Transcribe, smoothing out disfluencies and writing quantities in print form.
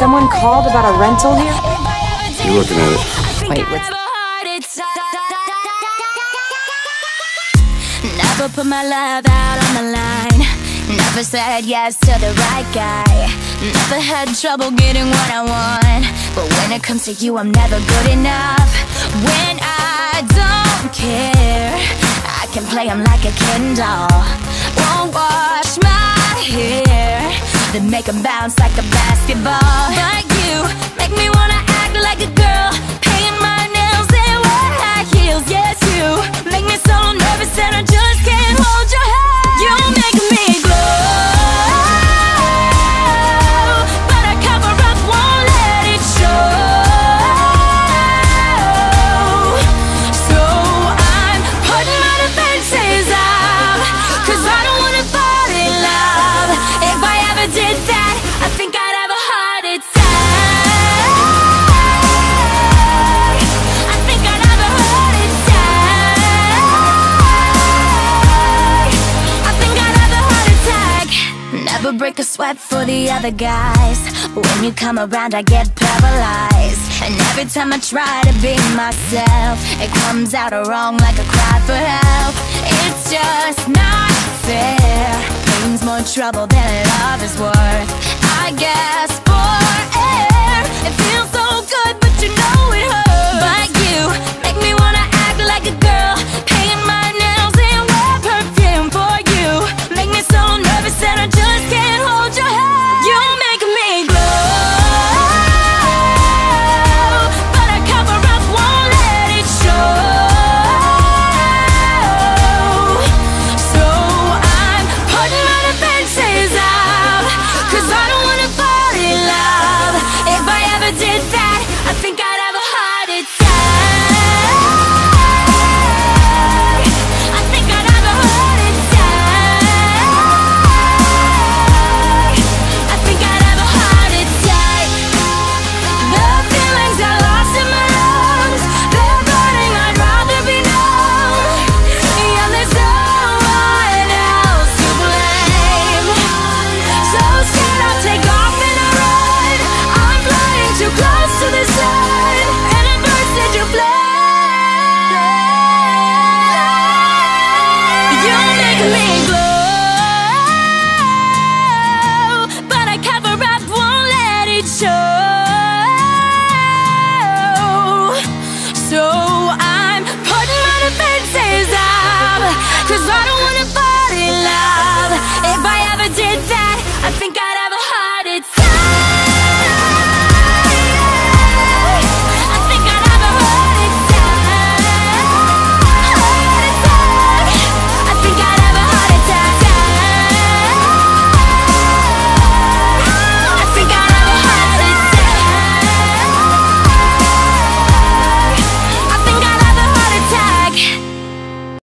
Someone called about a rental here? You're looking at it. Wait, what's... Never put my love out on the line. Never said yes to the right guy. Never had trouble getting what I want. But when it comes to you, I'm never good enough. When I don't care, I can play him like a Ken doll. Won't wash my hair, then make him bounce like a basketball. But you make me wanna act like a girl, paint my nails and wear high heels. Yes, you make me so nervous that I just can't hold your hand. You make me glow, but I cover up, won't let it show. So I'm putting my defenses up, 'cause I don't wanna fall in love. If I ever did that, I think I'd have a heart attack. I think I'd have a heart attack. I think I'd have a heart attack. Never break a sweat for the other guys. When you come around, I get paralyzed. And every time I try to be myself, it comes out wrong like a cry for help. It's just not fair. Pain's more trouble than love is worth, I guess.